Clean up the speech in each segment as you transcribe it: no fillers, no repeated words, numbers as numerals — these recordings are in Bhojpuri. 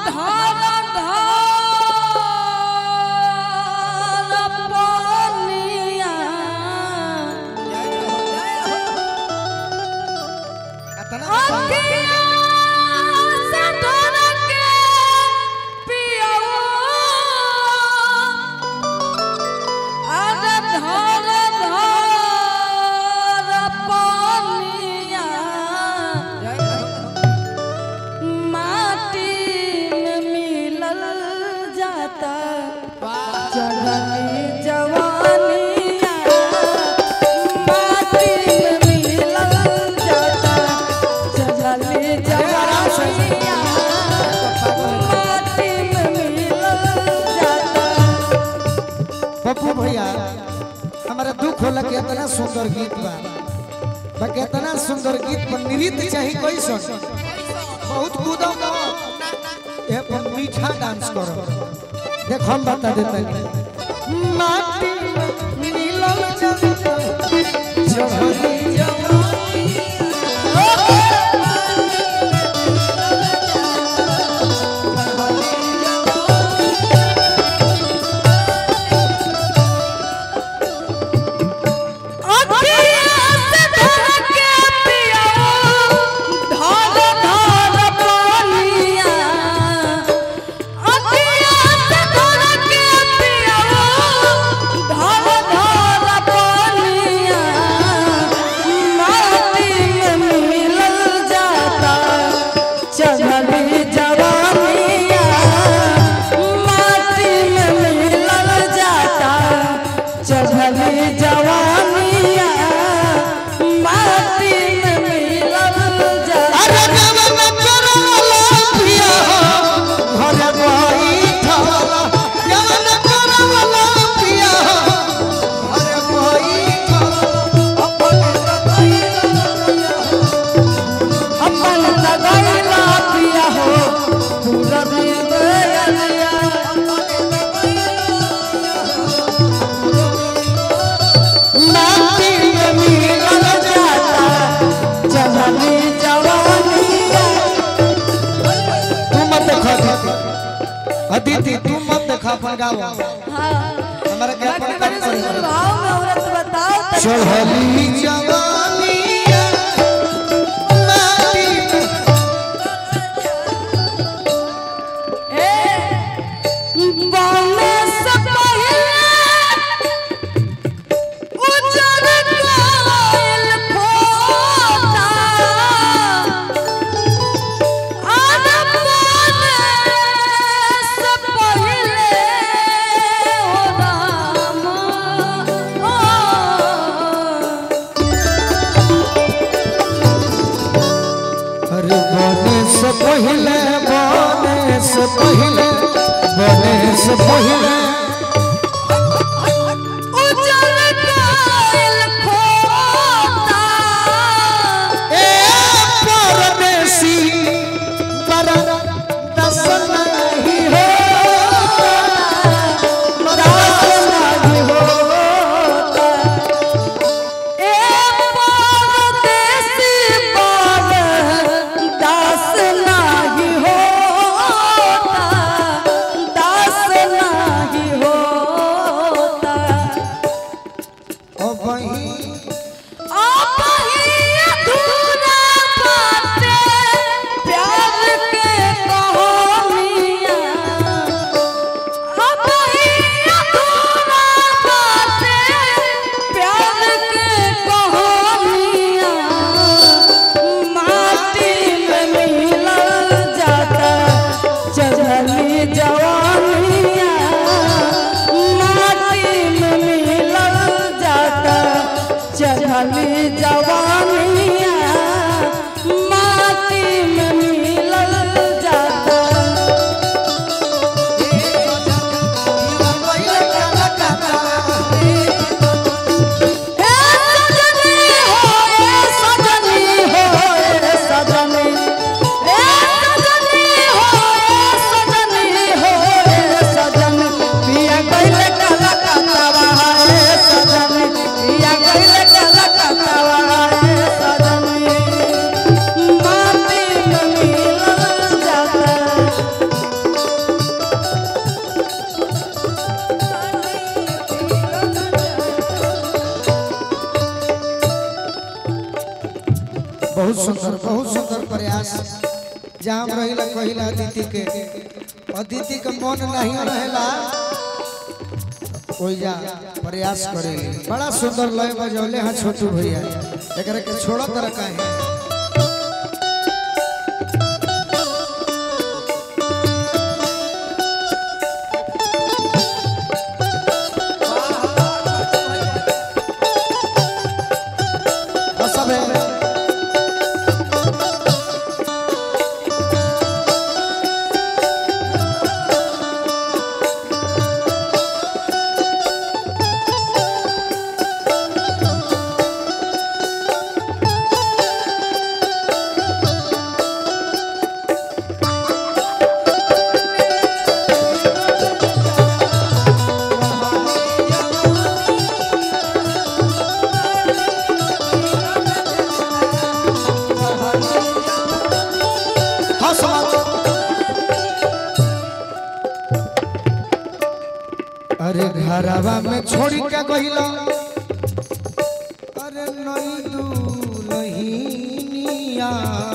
पप्पू भैया हमारा दुख होला कि इतना सुंदर गीत बा बाकी इतना सुंदर गीत पर नृत्य चाहिए कोई सुन बहुत कूदो ये पर मीठा डांस करो देखो हम बता देते हैं माटी नीलम जगत जहरी अदिति तुम मत देखा अपन गाओ हमारे क्या पर भाव में औरत बताओ चढ़ली जवानिया माटी ए बाने से पहले उजर कोयल खोता बने से पहले उजल कोयल खोता ए परदेसी पर दसन नहीं हो Kala बहुत सुंदर प्रयास। जहाँ रहिला कहिला अदिति के मन नहीं रहेला ओइजा प्रयास करे। बड़ा सुंदर लय बजौले हाँ छोटू भैया, एकरा के छोड़ो तरह काहे। अरे घरवा में छोड़ी के गइला, अरे नई दुल्हनिया।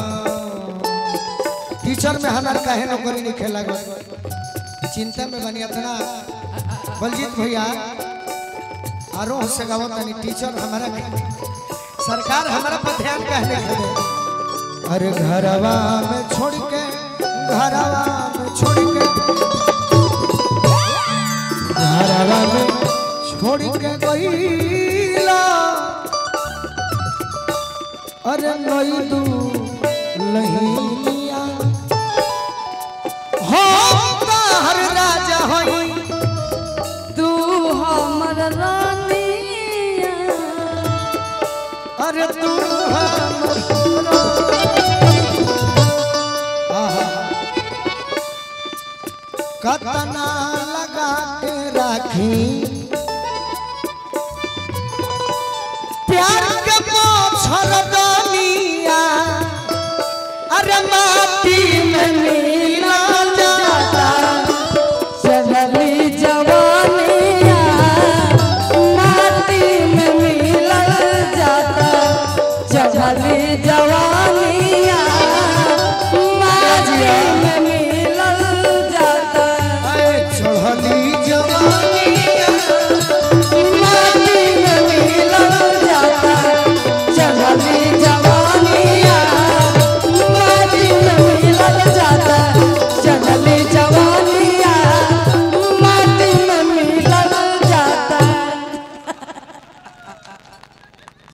टीचर में हमार काहे नौकरी नहीं खेला गो, चिंता में बनी इतना। बलजीत भैया आरोह से गावत नहीं, टीचर हमारा सरकार हमारा पर ध्यान कहने दे। अरे घरवा में छोड़ के, घरवा में छोड़ के, घरवा में छोड़ के गइला, अरे नई दुल्हनिया। हो हर राजा होई तू हमर रानिया, अरे तू हमर कतना लगा के राखी प्यार के मोछरदनिया, अरे माटी में मिला